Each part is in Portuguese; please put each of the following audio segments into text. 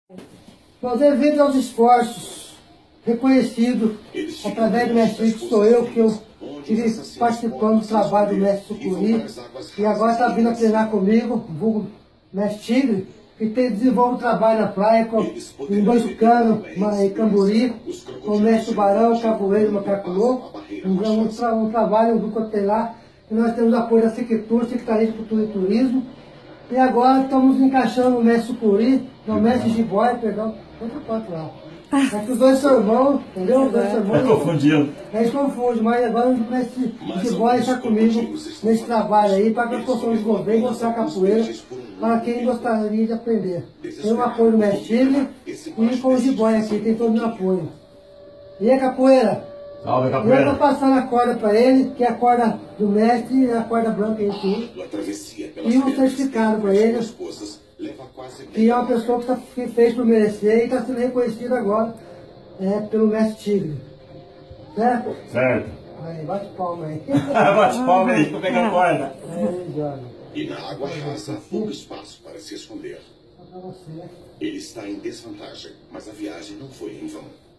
Mas devido aos esforços reconhecidos através do mestre Tigre, sou eu que eu estive participando do trabalho do mestre Sucuri e agora está vindo a treinar comigo, vulgo mestre Tigre, que desenvolve o trabalho na praia em Dois Canos, em Camburi, com o mestre Tubarão, Capoeira e Macaco Louco, um trabalho do Cotelar, que nós temos apoio da Secretura, Secretaria de Cultura e Turismo, e agora estamos encaixando o mestre Sucuri, não, o mestre Jiboia, perdão, outro quanto lá. É que os dois são irmãos, entendeu? Os dois são irmãos. É confundido. Eles confundem, mas agora o mestre Jiboia está comigo nesse trabalho aí, para que nós possamos desenvolver e mostrar a capoeira para quem gostaria de aprender. Tem o apoio do mestre Tigre e com o Jiboia aqui, tem todo o meu apoio. E a capoeira? Salve, capoeira. Eu vou passar a corda para ele, que é a corda do mestre e a corda branca em si. E um certificado para ele, que é uma pessoa que fez por merecer e está sendo reconhecida agora pelo mestre Tigre. Certo? Certo. Aí, bate palma aí. Bate palma aí, vou pegar a corda. Aí, joga. E na água rasa há pouco espaço para se esconder. Para você. Ele está em desvantagem, mas a viagem não foi em vão.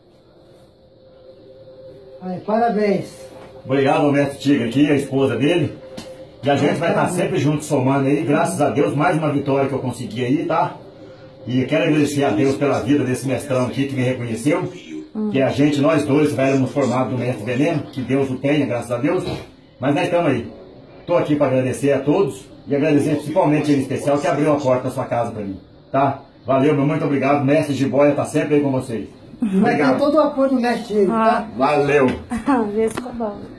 Aí, parabéns. Obrigado ao mestre Tigre aqui, a esposa dele. E a gente vai estar sempre junto somando aí, graças a Deus, mais uma vitória que eu consegui aí, tá? E quero agradecer a Deus pela vida desse mestrão aqui que me reconheceu. Que a gente, nós dois, éramos formados do mestre Veneno, que Deus o tenha, graças a Deus. Mas nós estamos aí. Estou aqui para agradecer a todos e agradecer principalmente ele especial que abriu a porta da sua casa para mim, tá? Valeu, meu muito obrigado. Mestre Jiboia está sempre aí com vocês. Vai ter todo o apoio do mestre Tigre, tá? Valeu. Vê se tá bom.